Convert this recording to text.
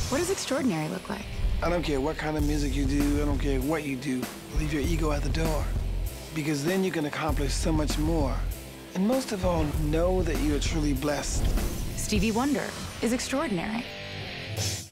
What does extraordinary look like? I don't care what kind of music you do, I don't care what you do. Leave your ego at the door, because then you can accomplish so much more. And most of all, know that you are truly blessed. Stevie Wonder is extraordinary.